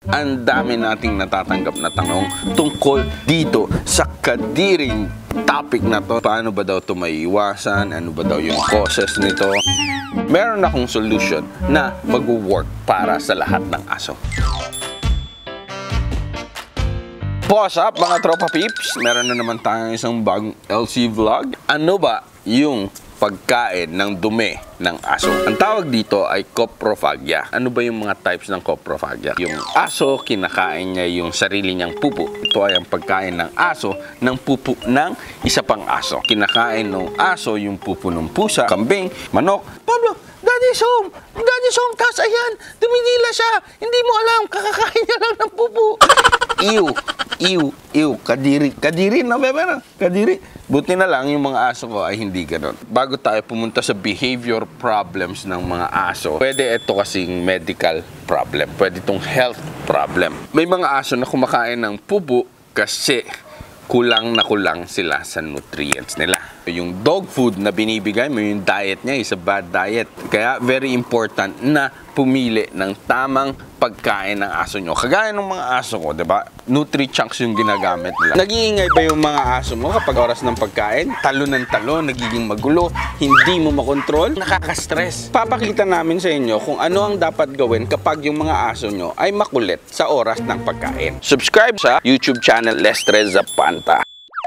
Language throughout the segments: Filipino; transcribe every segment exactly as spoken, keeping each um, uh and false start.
Ang dami nating natatanggap na tanong tungkol dito sa kadiring topic na to. Paano ba daw ito maiiwasan? Ano ba daw yung causes nito? Meron akong solution na mag-work para sa lahat ng aso. What's up mga tropa peeps? Meron na naman tayong isang bagong L C vlog. Ano ba yung pagkain ng dumi ng aso? Ang tawag dito ay coprophagia. Ano ba yung mga types ng coprophagia? Yung aso, kinakain niya yung sarili niyang pupu. Ito ay ang pagkain ng aso ng pupu ng isa pang aso. Kinakain ng aso yung pupu ng pusa, kambing, manok. Pablo, Daddy's home! Daddy's home! Tapos ayan, dumidila siya! Hindi mo alam, kakakain niya lang ng pupu. Ew! Ew! Ew! Kadiri! Kadiri na, bebe! Kadiri! Buti na lang yung mga aso ko ay hindi ganon. Bago tayo pumunta sa behavior problems ng mga aso, pwede ito kasing medical problem. Pwede itong health problem. May mga aso na kumakain ng pupu kasi kulang na kulang sila sa nutrients nila. Yung dog food na binibigay mo, yung diet niya is a bad diet. Kaya very important na pumili ng tamang pagkain ng aso nyo. Kagaya ng mga aso ko, diba? Nutri-chunks yung ginagamit nila. Nag-iingay ba yung mga aso mo kapag oras ng pagkain? Talo ng talo, nagiging magulo, hindi mo makontrol, nakaka-stress. Papakita namin sa inyo kung ano ang dapat gawin kapag yung mga aso nyo ay makulit sa oras ng pagkain. Subscribe sa YouTube channel Lestres Zapanta.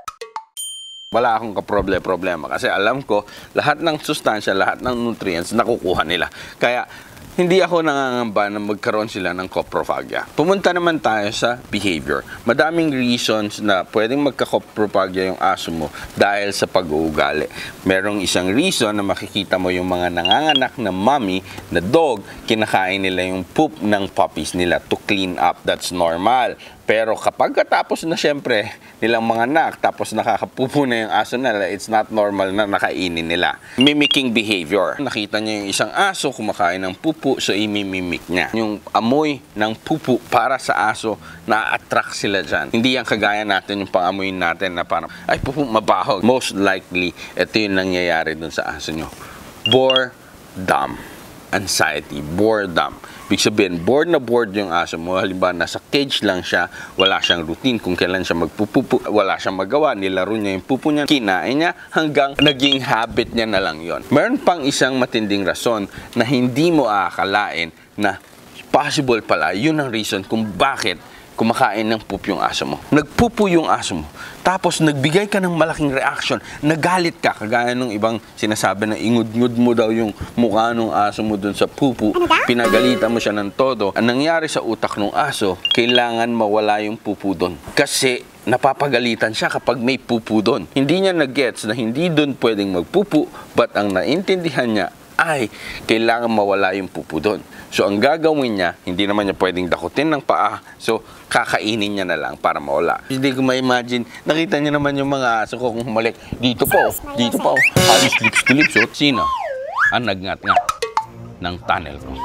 Wala akong kaproble-problema kasi alam ko lahat ng sustansya, lahat ng nutrients nakukuha nila. Kaya hindi ako nangangamba na magkaroon sila ng coprophagia. Pumunta naman tayo sa behavior. Madaming reasons na pwedeng magka-coprophagia yung aso mo dahil sa pag-uugali. Merong isang reason na makikita mo yung mga nanganganak na mommy na dog, kinakain nila yung poop ng puppies nila to clean up. That's normal. Pero kapag katapos na syempre nilang mga anak, tapos nakakapupo na yung aso nila, it's not normal na nakainin nila. Mimicking behavior. Nakita niya yung isang aso kumakain ng pupu, so imimimik niya. Yung amoy ng pupu para sa aso, na-attract sila dyan. Hindi yan kagaya natin yung pang-amoy natin na parang, ay pupu, mabaho. Most likely, ito yung nangyayari dun sa aso nyo. Boredom. Anxiety. Boredom. Ibig sabihin, bored na bored yung aso mo. Halimbawa, nasa cage lang siya, wala siyang routine kung kailan siya magpupupu, wala siyang magawa, nilaro niya yung pupu niya, kinain niya, hanggang naging habit niya na lang yon. Meron pang isang matinding rason na hindi mo aakalain na possible pala, yun ang reason kung bakit kumakain ng poop yung aso mo. Nagpupu yung aso mo. Tapos nagbigay ka ng malaking reaction. Nagalit ka. Kagaya ng ibang sinasabi na ingud-ngud mo daw yung mukha ng aso mo dun sa pupu. Pinagalitan mo siya ng todo. Ang nangyari sa utak ng aso, kailangan mawala yung pupu dun. Kasi napapagalitan siya kapag may pupu dun. Hindi niya nag-gets na hindi dun pwedeng magpupu, but ang naintindihan niya ay kailangan mawala yung pupu dun. So, ang gagawin niya, hindi naman niya pwedeng dakutin ng paa. So, kakainin niya na lang para mawala. Hindi ko ma-imagine. Nakita niyo naman yung mga aso ko kung humalik. Dito po, dito po. Halos lips to lips. So, sino ang nagngat-ngat ng tunnel ko?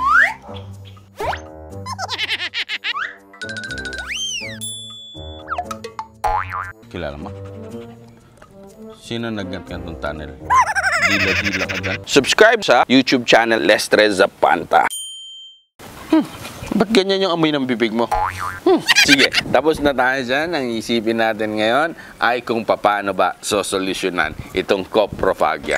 Kilala mo? Sino nagngat-ngat ng tunnel? Dila-dila ka dyan. Subscribe sa YouTube channel Lestres Zapanta. Hmm, ba't ganyan yung amoy ng bibig mo? Hmm, sige, tapos na tayo dyan. Ang isipin natin ngayon ay kung paano ba sosolusyonan itong coprophagia.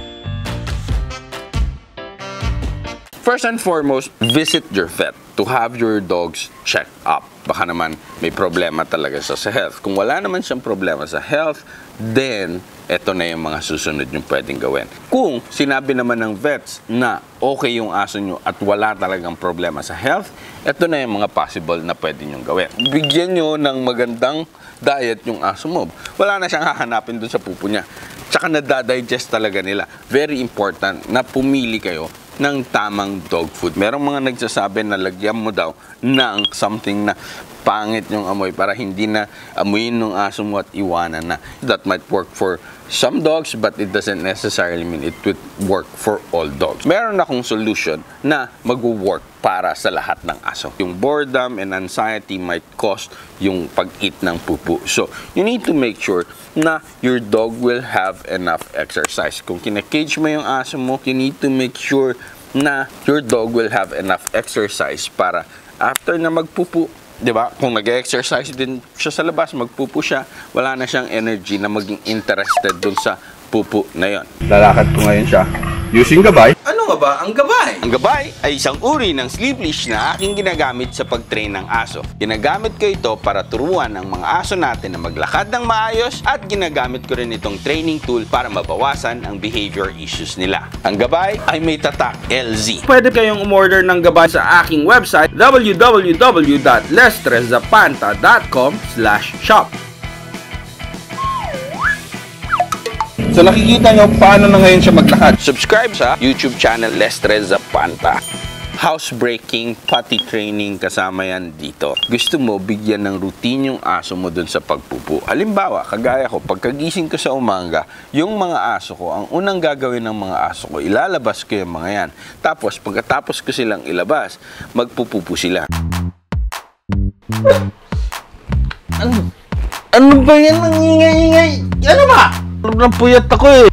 First and foremost, visit your vet to have your dogs checked up. Baka naman may problema talaga siya sa health. Kung wala naman siyang problema sa health, then eto na yung mga susunod yung pwedeng gawin. Kung sinabi naman ng vets na okay yung aso nyo at wala talagang problema sa health, eto na yung mga possible na pwede nyo gawin. Bigyan nyo ng magandang diet yung aso mo. Wala na siyang hahanapin dun sa pupo niya. Tsaka nadadigest talaga nila. Very important na pumili kayo ng tamang dog food. Merong mga nagsasabi na lagyan mo daw ng something na pangit yung amoy para hindi na amuyin ng aso mo at iwanan na. That might work for some dogs, but it doesn't necessarily mean it would work for all dogs. Meron akong solution na mag-work para sa lahat ng aso. Yung boredom and anxiety might cause yung pag-eat ng pupu. So, you need to make sure na your dog will have enough exercise. Kung kina-cage mo yung aso mo, you need to make sure na your dog will have enough exercise para after na magpupu, 'Di ba? Kung nag-exercise din siya sa labas, magpupo siya, wala na siyang energy na maging interested dun sa pupo na yon. Lalakad ko ngayon siya using gabay. Ano nga ba ang gabay? Ang gabay ay isang uri ng sleeve leash na aking ginagamit sa pag-train ng aso. Ginagamit ko ito para turuan ang mga aso natin na maglakad ng maayos at ginagamit ko rin itong training tool para mabawasan ang behavior issues nila. Ang gabay ay may tatak L Z. Pwede kayong umorder ng gabay sa aking website w w w dot lestrezapanta dot com slash shop. So nakikita nyo paano na ngayon siya maglakad. Subscribe sa YouTube channel Lestrezapanta. Housebreaking, potty training, kasama yan dito. Gusto mo bigyan ng routine yung aso mo dun sa pagpupo. Halimbawa, kagaya ko, pagkagising ko sa umaga, yung mga aso ko, ang unang gagawin ng mga aso ko, ilalabas ko yung mga yan. Tapos, pagkatapos ko silang ilabas, magpupupo sila. Ano? Ano ba yan? Ang ingay-ingay? Ano ba? Napuyat ako eh.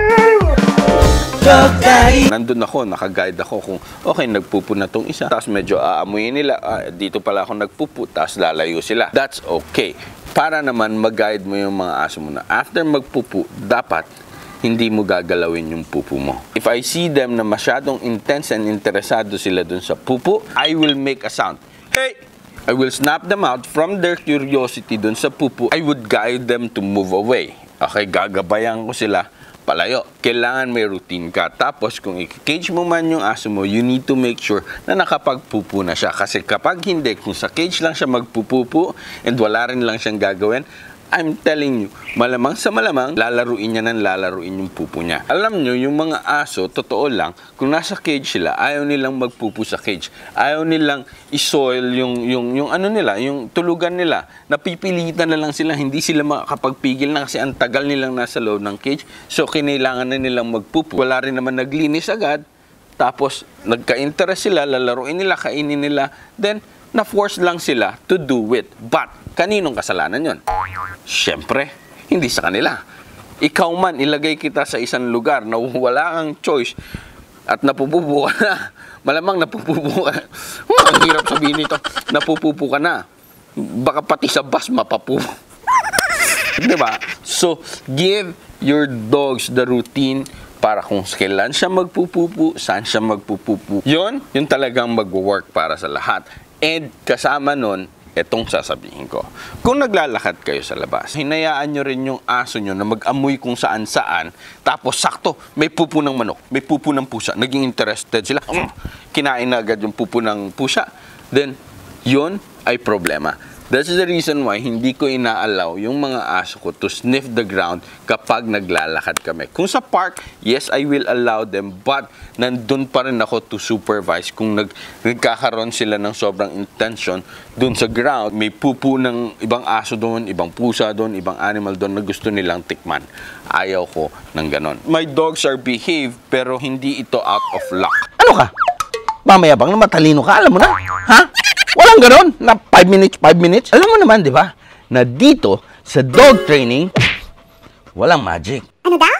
Nandun ako, nakaguide ako kung okay, nagpupo na tong isa. Tapos medyo aamuyin nila, ah, dito pala ako nagpupo, tapos lalayo sila. That's okay. Para naman mag-guide mo yung mga aso mo na after magpupo, dapat hindi mo gagalawin yung pupo mo. If I see them na masyadong intense and interesado sila dun sa pupo, I will make a sound. Hey! I will snap them out from their curiosity dun sa pupo. I would guide them to move away. Okay, gagabayan ko sila palayo. Kailangan may routine ka. Tapos, kung i-cage mo man yung aso mo, you need to make sure na nakapagpupo na siya. Kasi kapag hindi, kung sa cage lang siya magpupupo and wala rin lang siyang gagawin, I'm telling you, malamang sa malamang, lalaruin niya ng lalaruin yung pupo niya. Alam nyo, yung mga aso, totoo lang, kung nasa cage sila, ayaw nilang magpupo sa cage. Ayaw nilang isoil yung, yung, yung ano nila, yung tulugan nila. Napipilitan na lang sila, hindi sila makakapagpigil na kasi ang tagal nilang nasa loob ng cage. So, kinailangan na nilang magpupo. Wala rin naman naglinis agad. Tapos, nagka-interest sila, lalaruin nila, kainin nila. Then, na-force lang sila to do it. But, kaninong kasalanan yon? Siyempre, hindi sa kanila. Ikaw man, ilagay kita sa isang lugar na wala kang choice at napupupo ka na. Malamang napupupo ka na. Ang hirap sabihin nito, napupupo ka na. Baka pati sa bus mapapupo. Diba? So, give your dogs the routine para kung kailan siya magpupupo, saan siya magpupupo. Yun, yun talagang mag-work para sa lahat. And kasama nun, etong sasabihin ko. Kung naglalakad kayo sa labas, hinayaan nyo rin yung aso nyo na mag-amoy kung saan-saan, tapos sakto, may pupo ng manok, may pupo ng pusa, naging interested sila, mm, kinain na agad yung pupo ng pusa, then, yun ay problema. That's the reason why hindi ko inaalaw yung mga aso ko to sniff the ground kapag naglalakad kami. Kung sa park, yes, I will allow them, but nandun pa rin ako to supervise kung nag nagkakaroon sila ng sobrang intention dun sa ground. May pupo ng ibang aso doon, ibang pusa doon, ibang animal doon na gusto nilang tikman. Ayaw ko ng ganon. My dogs are behaved, pero hindi ito out of luck. Ano ka? Mamaya bang na matalino ka? Alam mo na? Ha? Walang ganon na five minutes, five minutes. Alam mo naman, di ba? Na dito, sa dog training, walang magic. Ano daw?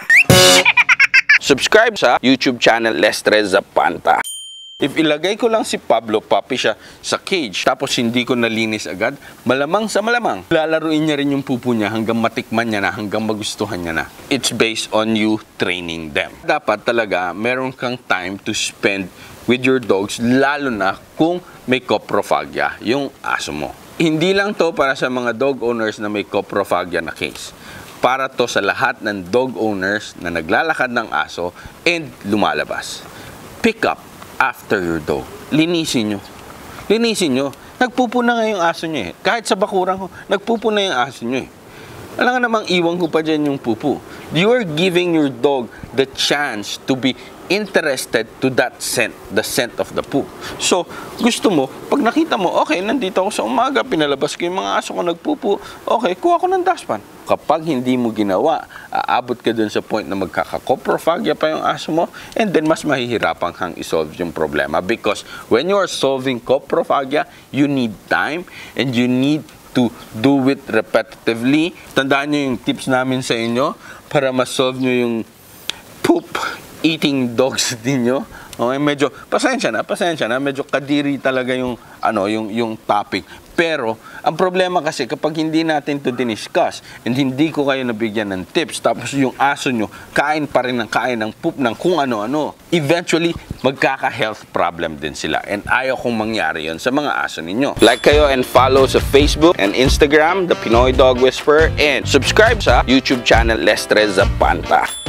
Subscribe sa YouTube channel Lestrezapanta. If ilagay ko lang si Pablo, puppy siya, sa cage, tapos hindi ko nalinis agad, malamang sa malamang, lalaruin niya rin yung pupo niya hanggang matikman niya na, hanggang magustuhan niya na. It's based on you training them. Dapat talaga, meron kang time to spend with your dogs, lalo na kung may coprophagia, yung aso mo. Hindi lang to para sa mga dog owners na may coprophagia na case. Para to sa lahat ng dog owners na naglalakad ng aso and lumalabas. Pick up after your dog. Linisin nyo. Linisin nyo. Nagpupo na nga yung aso nyo eh. Kahit sa bakuran ko, nagpupo na yung aso nyo eh. Alam nga namang iwan ko pa dyan yung pupo. You're giving your dog the chance to be interested to that scent, the scent of the poo. So, gusto mo, pag nakita mo, okay, nandito ako sa umaga, pinalabas ko yung mga aso ko nagpupo, okay, kuha ko ng dustpan. Kapag hindi mo ginawa, aabot ka dun sa point na magkaka-coprophagia pa yung aso mo, and then mas mahihirapan kang isolve yung problema. Because when you are solving coprophagia, you need time, and you need to do it repetitively. Tandaan nyo yung tips namin sa inyo para ma-solve nyo yung poop eating dogs ninyo. Okay, medyo pasensya na, pasensya na, medyo kadiri talaga yung ano, yung yung topic. Pero, ang problema kasi kapag hindi natin to diniscuss and hindi ko kayo nabigyan ng tips, tapos yung aso nyo, kain pa rin ng kain ng poop ng kung ano-ano, eventually, magkaka-health problem din sila. And ayaw kong mangyari yon sa mga aso ninyo. Like kayo and follow sa Facebook and Instagram, The Pinoy Dog Whisperer, and subscribe sa YouTube channel Les Tres Zapanta.